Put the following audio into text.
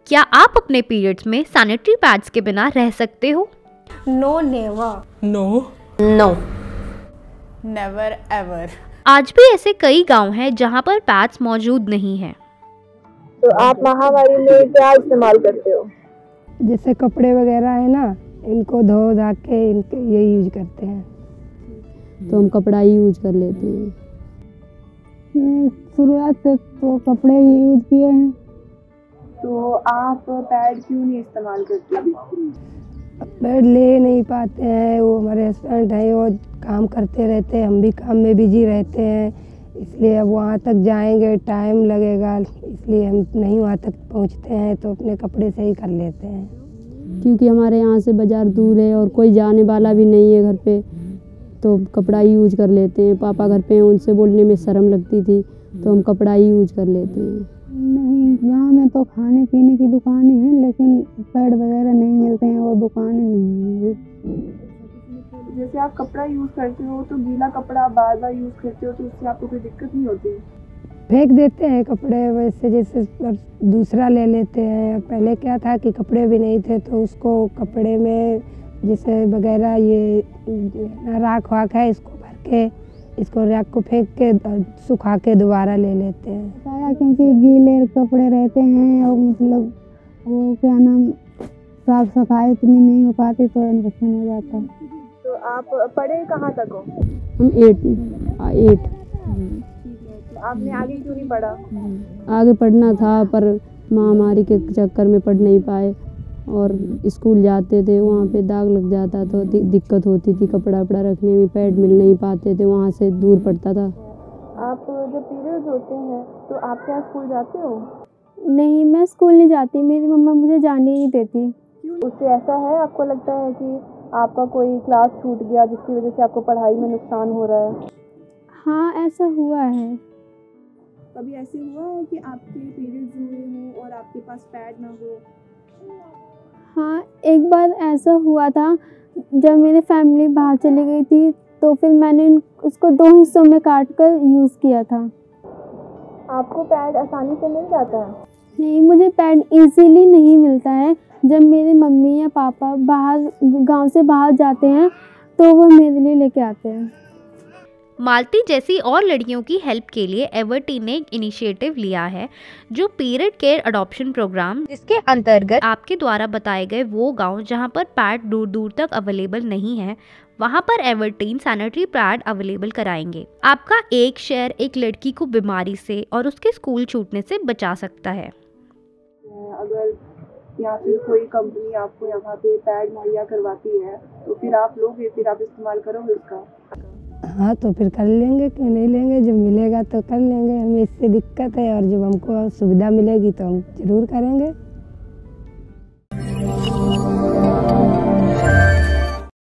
क्या आप अपने पीरियड्स में सैनिटरी पैड्स के बिना रह सकते हो? No never. No no never ever. आज भी ऐसे कई गांव हैं जहां पर पैड्स मौजूद नहीं हैं। तो आप महामारी में क्या इस्तेमाल करते हो? जैसे कपड़े वगैरह है ना, इनको धो धा के इनके ये यूज करते हैं, तो हम कपड़ा ही यूज कर लेते हैं। शुरुआत से तो कपड़े ही यूज किए हैं। तो आप पैड क्यों नहीं इस्तेमाल करते? पैड ले नहीं पाते हैं, वो हमारे हस्बैंड हैं, वो काम करते रहते हैं, हम भी काम में बिजी रहते हैं, इसलिए अब वहाँ तक जाएंगे टाइम लगेगा, इसलिए हम नहीं वहाँ तक पहुँचते हैं, तो अपने कपड़े से ही कर लेते हैं। क्योंकि हमारे यहाँ से बाज़ार दूर है और कोई जाने वाला भी नहीं है घर पे, तो कपड़ा ही यूज कर लेते हैं। पापा घर पे हैं, उनसे बोलने में शर्म लगती थी, तो हम कपड़ा ही यूज कर लेते हैं। नहीं, गांव में तो खाने पीने की दुकानें हैं, लेकिन पैड वगैरह नहीं मिलते हैं, वो दुकानें नहीं हैं। जैसे आप कपड़ा यूज़ करते हो तो गीला कपड़ा बार बार यूज़ करते हो, तो उससे आपको कोई दिक्कत नहीं होती? फेंक देते हैं कपड़े, वैसे जैसे दूसरा ले लेते हैं। पहले क्या था कि कपड़े भी नहीं थे, तो उसको कपड़े में जैसे वगैरह ये राख वाख है, इसको भर के इसको राख को फेंक के सुखा के दोबारा ले लेते हैं। क्योंकि गीले कपड़े रहते हैं और मतलब वो क्या नाम साफ सफाई इतनी नहीं हो पाती, तो इन्फेक्शन हो जाता है। तो आप पढ़े कहाँ तक हो? हम 8। तो आपने आगे क्यों नहीं पढ़ा? आगे पढ़ना था, पर महामारी के चक्कर में पढ़ नहीं पाए, और स्कूल जाते थे वहाँ पे दाग लग जाता, तो दिक्कत होती थी कपड़ा वपड़ा रखने में, पैड मिल नहीं पाते थे, वहाँ से दूर पड़ता था। आप जब पीरियड्स होते हैं तो आप क्या स्कूल जाते हो? नहीं, मैं स्कूल नहीं जाती, मेरी मम्मा मुझे जाने ही नहीं देती। उससे ऐसा है, आपको लगता है कि आपका कोई क्लास छूट गया जिसकी वजह से आपको पढ़ाई में नुकसान हो रहा है? हाँ, ऐसा हुआ है। कभी ऐसे हुआ है कि आपके पीरियड्स हुए हों और आपके पास पैड ना हो? हाँ, एक बार ऐसा हुआ था, जब मेरी फैमिली बाहर चली गई थी, तो फिर मैंने उसको 2 हिस्सों में काट कर यूज़ किया था। आपको पैड आसानी से मिल जाता है? नहीं, मुझे पैड इजीली नहीं मिलता है। जब मेरे मम्मी या पापा बाहर गांव से बाहर जाते हैं, तो वो मेरे लिए लेके आते हैं। मालती जैसी और लड़कियों की हेल्प के लिए एवर्टी ने एक इनिशिएटिव लिया है, जो पीरियड केयर अडॉप्शन प्रोग्राम, जिसके अंतर्गत आपके द्वारा बताए गए वो गांव जहां पर पैड दूर दूर तक अवेलेबल नहीं है, वहां पर एवर्टीन सैनिटरी पैड अवेलेबल कराएंगे। आपका एक शेयर एक लड़की को बीमारी से और उसके स्कूल छूटने से बचा सकता है। अगर या फिर कोई कंपनी आपको यहाँ पे पैड मुहैया करवाती है, तो फिर आप लोगे, फिर आप इस्तेमाल करोगे उसका? हाँ, तो फिर कर लेंगे, क्यों नहीं लेंगे, जब मिलेगा तो कर लेंगे। हमें इससे दिक्कत है, और जब हमको सुविधा मिलेगी तो हम जरूर करेंगे।